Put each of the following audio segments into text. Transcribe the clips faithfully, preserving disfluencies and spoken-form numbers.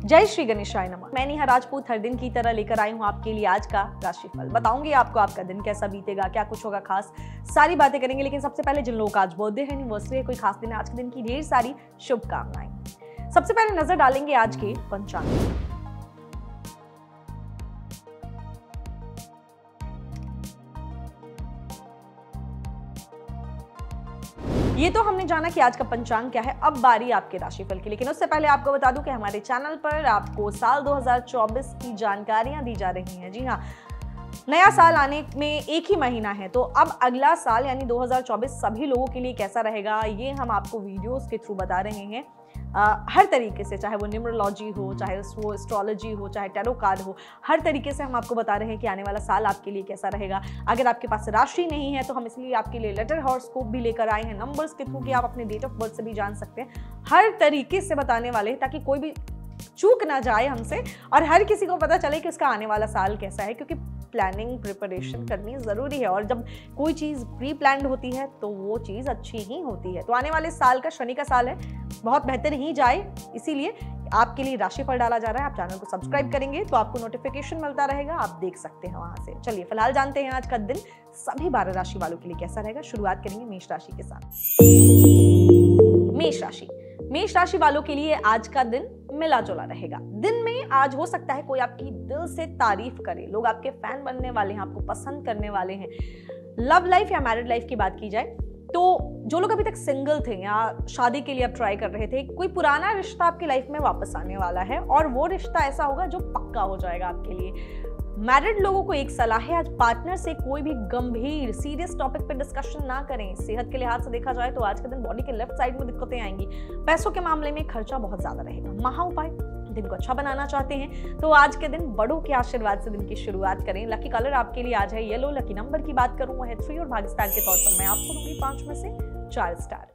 जय श्री गणेशाय नमः। मैं नेहा राजपूत हर दिन की तरह लेकर आई हूँ आपके लिए आज का राशिफल। बताऊंगी आपको आपका दिन कैसा बीतेगा, क्या कुछ होगा खास, सारी बातें करेंगे। लेकिन सबसे पहले जिन लोगों का आज बर्थडे है, एनिवर्सरी है, कोई खास दिन है, आज के दिन की ढेर सारी शुभकामनाएं। सबसे पहले नजर डालेंगे आज के पंचांग। ये तो हमने जाना कि आज का पंचांग क्या है। अब बारी आपके राशिफल की, लेकिन उससे पहले आपको बता दूं कि हमारे चैनल पर आपको साल दो हज़ार चौबीस की जानकारियां दी जा रही हैं। जी हाँ, नया साल आने में एक ही महीना है, तो अब अगला साल यानी दो हज़ार चौबीस सभी लोगों के लिए कैसा रहेगा ये हम आपको वीडियोस के थ्रू बता रहे हैं। आ, हर तरीके से, चाहे वो न्यूमरोलॉजी हो, चाहे वो एस्ट्रोलॉजी हो, चाहे टैरो कार्ड हो, हर तरीके से हम आपको बता रहे हैं कि आने वाला साल आपके लिए कैसा रहेगा। अगर आपके पास राशि नहीं है तो हम इसलिए आपके लिए लेटर हॉरोस्कोप भी लेकर आए हैं, नंबर्स के थ्रू कि आप अपने डेट ऑफ बर्थ से भी जान सकते हैं। हर तरीके से बताने वाले हैं ताकि कोई भी चूक ना जाए हमसे और हर किसी को पता चले कि उसका आने वाला साल कैसा है, क्योंकि प्लानिंग प्रिपरेशन करनी ज़रूरी है और जब कोई चीज़ प्री प्लान्ड होती है तो वो चीज़ अच्छी ही होती है। तो आने वाले साल का शनि का साल है, बहुत बेहतर ही जाए, इसीलिए आपके लिए राशिफल डाला जा रहा है। आप चैनल को सब्सक्राइब करेंगे तो आपको नोटिफिकेशन मिलता रहेगा, आप देख सकते हैं वहां से। चलिए फिलहाल जानते हैं आज का दिन सभी बारह राशि वालों के लिए कैसा रहेगा। शुरुआत करेंगे मेष राशि के साथ। मेष राशि मेष राशि वालों के लिए आज का दिन मिला जुला रहेगा। दिन में आज हो सकता है कोई आपकी दिल से तारीफ करे, लोग आपके फैन बनने वाले हैं, आपको पसंद करने वाले हैं। लव लाइफ या मैरिड लाइफ की बात की जाए तो जो लोग अभी तक सिंगल थे या शादी के लिए आप ट्राई कर रहे थे, कोई पुराना रिश्ता आपकी लाइफ में वापस आने वाला है और वो रिश्ता ऐसा होगा जो पक्का हो जाएगा आपके लिए। मैरिड लोगों को एक सलाह है, आज पार्टनर से कोई भी गंभीर सीरियस टॉपिक पे डिस्कशन ना करें। सेहत के लिहाज से देखा जाए तो आज के दिन बॉडी के लेफ्ट साइड में दिक्कतें आएंगी। पैसों के मामले में खर्चा बहुत ज्यादा रहेगा। महा उपाय, दिन को अच्छा बनाना चाहते हैं तो आज के दिन बड़ों के आशीर्वाद से दिन की शुरुआत करें। लकी कलर आपके लिए आज है येलो। लकी नंबर की बात करूं वो है थ्री और भाग्य स्टार के तौर पर मैं आपको दूंगी पांच में से चार स्टार।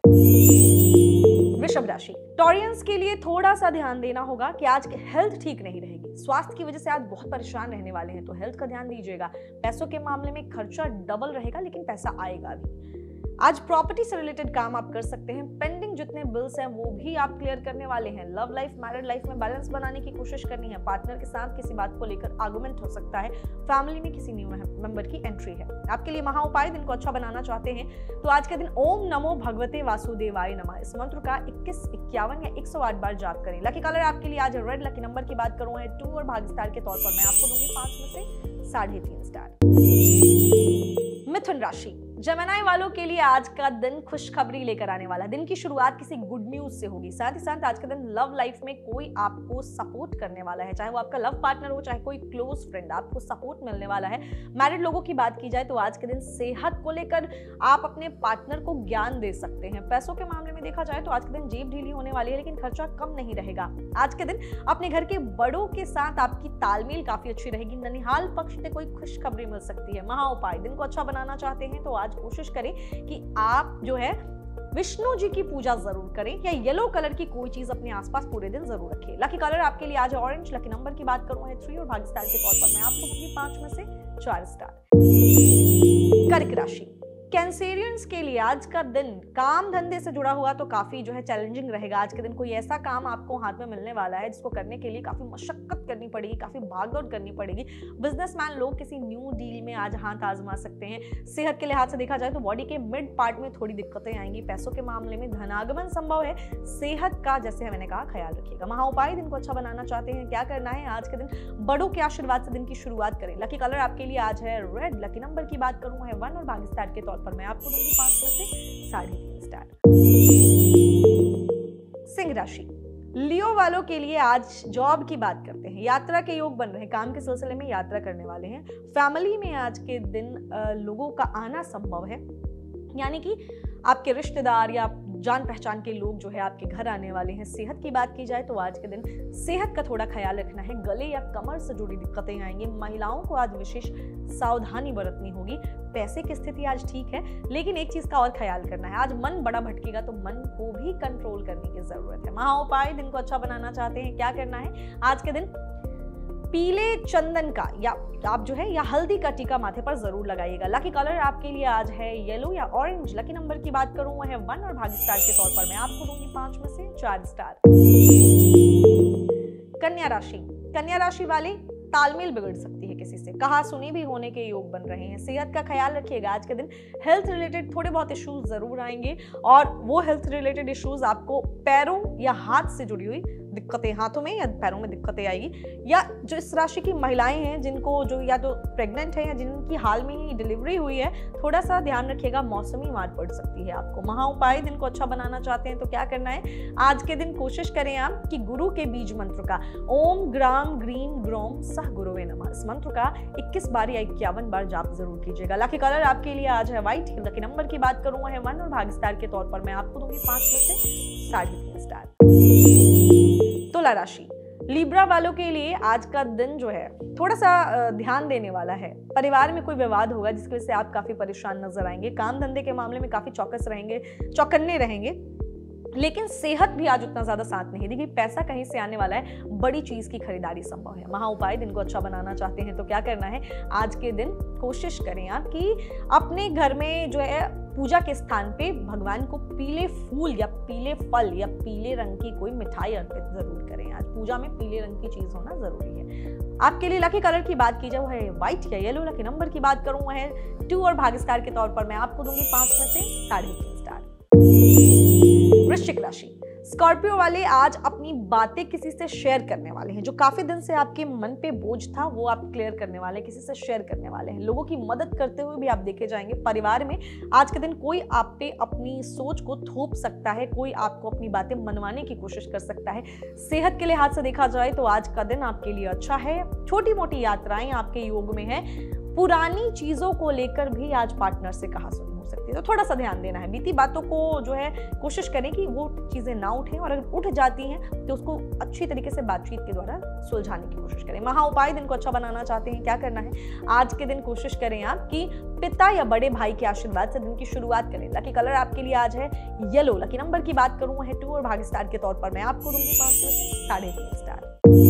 वृषभ राशि, टॉरियंस के लिए थोड़ा सा ध्यान देना होगा कि आज हेल्थ ठीक नहीं रहेगी। स्वास्थ्य की वजह से आज बहुत परेशान रहने वाले हैं, तो हेल्थ का ध्यान दीजिएगा। पैसों के मामले में खर्चा डबल रहेगा लेकिन पैसा आएगा भी। आज प्रॉपर्टी से रिलेटेड काम आप कर सकते हैं। पेंडिंग जितने बिल्स हैं वो भी आप क्लियर करने वाले हैं। लव लाइफ मैरिड लाइफ में बैलेंस बनाने की कोशिश करनी है। पार्टनर के साथ किसी बात को लेकर आर्गुमेंट हो सकता है। फैमिली में किसी न्यू मेंबर की एंट्री है। आपके लिए महा उपाय, दिन को अच्छा बनाना चाहते हैं तो आज के दिन ओम नमो भगवते वासुदेवाय नमः इस मंत्र का इक्कीस, इक्यावन या एक सौ आठ बार जाप करें। लकी कलर आपके लिए आज रेड। लकी नंबर की बात करूं है टू और भाग्य स्टार के तौर पर मैं आपको दूंगी पांच में से साढ़े तीन स्टार। मिथुन राशि, जेमिनी वालों के लिए आज का दिन खुशखबरी लेकर आने वाला। दिन की शुरुआत किसी गुड न्यूज से होगी। साथ ही साथ आज के दिन लव लाइफ में कोई आपको सपोर्ट करने वाला है, चाहे वो आपका लव पार्टनर हो चाहे कोई क्लोज फ्रेंड, आपको सपोर्ट मिलने वाला है। मैरिड लोगों की बात की जाए तो आज के दिन सेहत को लेकर आप अपने पार्टनर को ज्ञान दे सकते हैं। पैसों के मामले में देखा जाए तो आज के दिन जेब ढीली होने वाली है लेकिन खर्चा कम नहीं रहेगा। आज के दिन अपने घर के बड़ों के साथ आपकी तालमेल काफी अच्छी रहेगी। ननिहाल पक्ष से कोई खुशखबरी मिल सकती है। महा उपाय, दिन को अच्छा बनाना चाहते हैं तो आज कोशिश करें कि आप जो है विष्णु जी की पूजा जरूर करें या येलो कलर की कोई चीज अपने आसपास पूरे दिन जरूर रखें। लकी कलर आपके लिए आज ऑरेंज। लकी नंबर की बात करूं है थ्री और भाग्य स्टार के तौर पर मैं आपको दूंगी पांच में से चार स्टार। कर्क राशि, कैंसेरियंस के लिए आज का दिन काम धंधे से जुड़ा हुआ तो काफी जो है चैलेंजिंग रहेगा। आज के दिन कोई ऐसा काम आपको हाथ में मिलने वाला है जिसको करने के लिए काफी मशक्कत करनी पड़ेगी, काफी भागदौड़ करनी पड़ेगी। बिजनेसमैन लोग किसी न्यू डील में आज हाथ आजमा सकते हैं। सेहत के लिहाज से देखा जाए तो बॉडी के मिड पार्ट में थोड़ी दिक्कतें आएंगी। पैसों के मामले में धनागमन संभव है। सेहत का जैसे मैंने कहा ख्याल रखिएगा। महा उपाय, दिन को अच्छा बनाना चाहते हैं क्या करना है, आज के दिन बड़ों के आशीर्वाद से दिन की शुरुआत करें। लकी कलर आपके लिए आज है रेड। लकी नंबर की बात करूं है वन और भाग्य स्टार के तौर पर मैं आपको दूंगी पांच में से साढ़े तीन स्टार। सिंह राशि, लियो वालों के लिए आज जॉब की बात करते हैं। यात्रा के योग बन रहे हैं, काम के सिलसिले में यात्रा करने वाले हैं। फैमिली में आज के दिन लोगों का आना संभव है, यानी कि आपके रिश्तेदार या जान पहचान के लोग जो है आपके घर आने वाले हैं। सेहत की बात की जाए तो आज के दिन सेहत का थोड़ा ख्याल रखना है। गले या कमर से जुड़ी दिक्कतें आएंगी। महिलाओं को आज विशेष सावधानी बरतनी होगी। पैसे की स्थिति आज ठीक है लेकिन एक चीज का और ख्याल करना है, आज मन बड़ा भटकेगा तो मन को भी कंट्रोल करने की जरूरत है। महा उपाय, दिन को अच्छा बनाना चाहते हैं क्या करना है, आज के दिन पीले चंदन का या आप जो है या हल्दी का टीका माथे पर जरूर लगाइएगा। लकी कलर आपके लिए आज है येलो या ऑरेंज। लकी नंबर की बात करूं वो है वन और भाग्य स्टार के तौर पर मैं आपको दूंगी पांच में से चार स्टार। कन्या राशि, कन्या राशि वाले तालमेल बिगड़ सकती है किसी से, कहा सुनी भी होने के योग बन रहे हैं। सेहत का ख्याल रखिएगा, आज के दिन हेल्थ रिलेटेड थोड़े बहुत इश्यूज जरूर आएंगे और वो हेल्थ रिलेटेड इश्यूज आपको पैरों या हाथ से जुड़ी हुई दिक्कतें, हाथों में या पैरों में दिक्कतें आएगी। या जो इस राशि की महिलाएं हैं जिनको जो या तो प्रेग्नेंट है या जिनकी हाल में ही डिलीवरी हुई है, थोड़ा सा ध्यान रखिएगा, मौसमी मार पड़ सकती है आपको। महा उपाय दिन को अच्छा बनाना चाहते हैं तो क्या करना है, आज के दिन कोशिश करें आप कि गुरु के बीज मंत्र का ओम ग्राम ग्रीम ग्रोम सह गुरुवे नमः, इस मंत्र का इक्कीस बार या इक्यावन बार जाप जरूर कीजिएगा। लकी कलर आपके लिए आज है व्हाइट। लकी नंबर की बात करूं है वन और भाग्य के तौर पर मैं आपको दूंगी पांच में से साढ़े तीन स्टार। तुला राशि, लिब्रा वालों के लिए आज का दिन जो है थोड़ा सा ध्यान देने वाला है। परिवार में कोई विवाद होगा जिसकी वजह से आप काफी परेशान नजर आएंगे। काम धंधे के मामले में काफी चौकस रहेंगे, चौकन्ने रहेंगे, लेकिन सेहत भी आज उतना ज्यादा साथ नहीं देगी। पैसा कहीं से आने वाला है, बड़ी चीज की खरीदारी संभव है। महा उपाय दिन को अच्छा बनाना चाहते हैं तो क्या करना है, आज के दिन कोशिश करें आप कि अपने घर में जो है पूजा के स्थान पे भगवान को पीले फूल या पीले फल या पीले रंग की कोई मिठाई अर्पित जरूर करें। आज पूजा में पीले रंग की चीज होना जरूरी है। आपके लिए लकी कलर की बात की जाए वो है व्हाइट या येलो। लकी नंबर की बात करूं वो है टू और भाग्य स्टार के तौर पर मैं आपको दूंगी पांच में से साढ़े तीन स्टार। वृश्चिक राशि, स्कॉर्पियो वाले आज अपनी बातें किसी से शेयर करने वाले हैं। जो काफी दिन से आपके मन पे बोझ था वो आप क्लियर करने वाले हैं, किसी से शेयर करने वाले हैं। लोगों की मदद करते हुए भी आप देखे जाएंगे। परिवार में आज के दिन कोई आप पे अपनी सोच को थोप सकता है, कोई आपको अपनी बातें मनवाने की कोशिश कर सकता है। सेहत के लिहाज से देखा जाए तो आज का दिन आपके लिए अच्छा है। छोटी मोटी यात्राएं आपके योग में है। पुरानी चीजों को लेकर भी आज पार्टनर से कहा सुनी हो सकती है, तो थोड़ा सा ध्यान देना है। बीती बातों को जो है कोशिश करें कि वो चीजें ना उठें, और अगर उठ जाती हैं तो उसको अच्छी तरीके से बातचीत के द्वारा सुलझाने की कोशिश करें। महा उपाय दिन को अच्छा बनाना चाहते हैं क्या करना है, आज के दिन कोशिश करें आप कि पिता या बड़े भाई के आशीर्वाद से दिन की शुरुआत करें। लकी कलर आपके लिए आज है येलो। लकी नंबर की बात करूं है टू और भाग्य स्टार के तौर पर मैं आपको दूंगी पांच में से साढ़े तीन स्टार।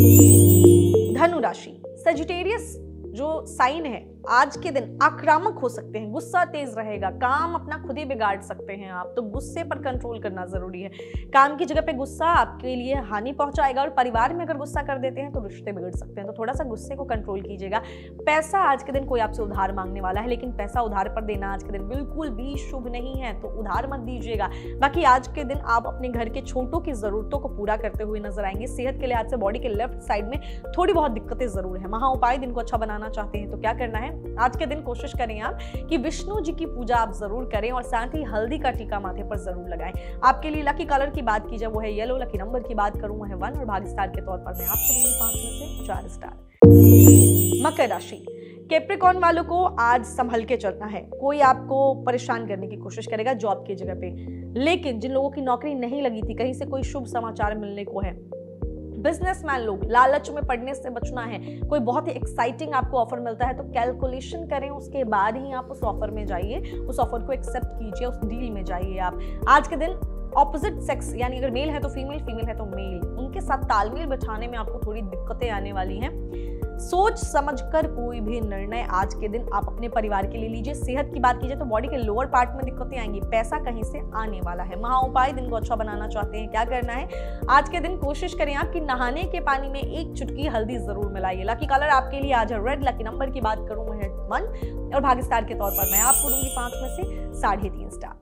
धनु राशि, सजिटेरियस जो साइन है आज के दिन आक्रामक हो सकते हैं, गुस्सा तेज रहेगा, काम अपना खुद ही बिगाड़ सकते हैं आप, तो गुस्से पर कंट्रोल करना जरूरी है। काम की जगह पे गुस्सा आपके लिए हानि पहुंचाएगा, और परिवार में अगर गुस्सा कर देते हैं तो रिश्ते बिगड़ सकते हैं, तो थोड़ा सा गुस्से को कंट्रोल कीजिएगा। पैसा आज के दिन कोई आपसे उधार मांगने वाला है, लेकिन पैसा उधार पर देना आज के दिन बिल्कुल भी शुभ नहीं है, तो उधार मत दीजिएगा। बाकी आज के दिन आप अपने घर के छोटों की जरूरतों को पूरा करते हुए नजर आएंगे। सेहत के लिहाज से बॉडी के लेफ्ट साइड में थोड़ी बहुत दिक्कतें जरूर है। महा उपाय दिन को अच्छा बनाना चाहते हैं तो क्या करना है, आज के दिन कोशिश करें आप कि विष्णु जी की पूजा आप जरूर करें, और साथ ही हल्दी का टीका माथे पर जरूर लगाएं। आपके लिए लकी कलर की बात की जाए वो है येलो। लकी नंबर की बात करूं है वन, और भाग्य स्टार के तौर पर मैं आपको दूंगी पांच में से चार स्टार। मकर राशि, कैप्रिकॉर्न वालों को आज संभल के चलना है। कोई आपको परेशान करने की कोशिश करेगा जॉब की जगह पे, लेकिन जिन लोगों की नौकरी नहीं लगी थी, कहीं से कोई शुभ समाचार मिलने को है। बिजनेसमैन लोग, लालच में पड़ने से बचना है। कोई बहुत ही एक्साइटिंग आपको ऑफर मिलता है तो कैलकुलेशन करें, उसके बाद ही आप उस ऑफर में जाइए, उस ऑफर को एक्सेप्ट कीजिए, उस डील में जाइए आप। आज के दिन ऑपोजिट सेक्स, यानी अगर मेल है तो फीमेल, फीमेल है तो मेल, उनके साथ तालमेल बिठाने में आपको थोड़ी दिक्कतें आने वाली हैं। सोच समझकर कोई भी निर्णय आज के दिन आप अपने परिवार के लिए लीजिए। सेहत की बात कीजिए तो बॉडी के लोअर पार्ट में दिक्कतें आएंगी, पैसा कहीं से आने वाला है। महा उपाय दिन को अच्छा बनाना चाहते हैं क्या करना है, आज के दिन कोशिश करें आप कि नहाने के पानी में एक चुटकी हल्दी जरूर मिलाइए। लकी कलर आपके लिए आज है रेड। लकी नंबर की बात करूं है वन, और भाग्य स्टार के तौर पर मैं आपको दूंगी पांच में से साढ़े तीन स्टार।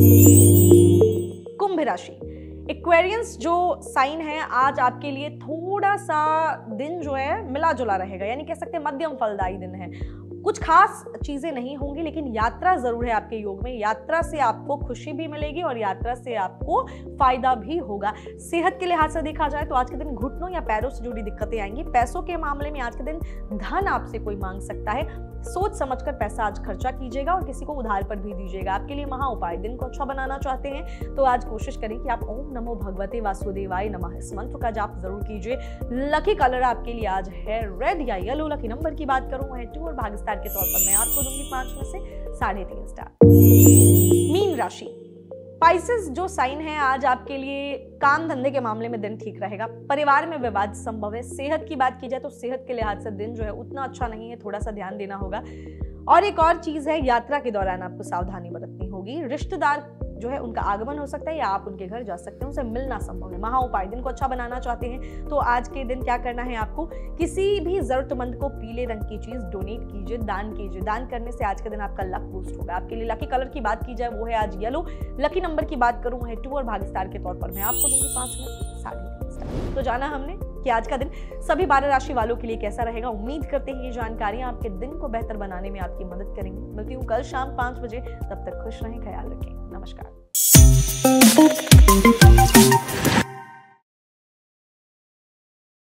कुंभ राशि, एक्वेरियंस जो साइन है आज आपके लिए थोड़ा सा दिन जो है मिला जुला रहेगा, यानी कह सकते हैं मध्यम फलदायी दिन है। कुछ खास चीजें नहीं होंगी, लेकिन यात्रा जरूर है आपके योग में। यात्रा से आपको खुशी भी मिलेगी और यात्रा से आपको फायदा भी होगा। सेहत के लिहाज से देखा जाए तो आज के दिन घुटनों या पैरों से जुड़ी दिक्कतें आएंगी। पैसों के मामले में आज के दिन धन आपसे कोई मांग सकता है, सोच समझकर पैसा आज खर्चा कीजिएगा और किसी को उधार पर भी दीजिएगा। आपके लिए महा उपाय दिन को अच्छा बनाना चाहते हैं तो आज कोशिश करें कि आप ओम नमो भगवते वासुदेवाय नमः इस मंत्र का जाप जरूर कीजिए। लकी कलर आपके लिए आज है रेड या येलो। लकी नंबर की बात करूं है टू, और भाग्य स्टार के तौर पर मैं आपको दूंगी पांच में से साढ़े तीन स्टार। मीन राशि, स्पाइसेस जो साइन है आज आपके लिए काम धंधे के मामले में दिन ठीक रहेगा। परिवार में विवाद संभव है। सेहत की बात की जाए तो सेहत के लिहाज से दिन जो है उतना अच्छा नहीं है, थोड़ा सा ध्यान देना होगा। और एक और चीज है, यात्रा के दौरान आपको सावधानी बरतनी होगी। रिश्तेदार जो है उनका आगमन हो सकता है या आप उनके घर जा सकते हैं, उनसे मिलना संभव है। महा उपाय, दिन को अच्छा बनाना चाहते हैं तो आज के दिन क्या करना है आपको, किसी भी जरूरतमंद को पीले रंग की चीज डोनेट कीजिए, दान कीजिए। दान करने से आज के दिन आपका लक बूस्ट होगा। आपके लिए लकी कलर की बात की जाए वो है आज येलो, लकी नंबर की बात करूं है टू और भाग्य स्टार के तौर पर मैं आपको दूंगी पांच मिनट साढ़े तीन स्टार। तो जाना हमने कि आज का दिन सभी बारह राशि वालों के लिए कैसा रहेगा। उम्मीद करते हैं ये जानकारियां आपके दिन को बेहतर बनाने में आपकी मदद करेंगी। मिलती हूँ कल शाम पांच बजे, तब तक खुश रहें, ख्याल रखें, नमस्कार।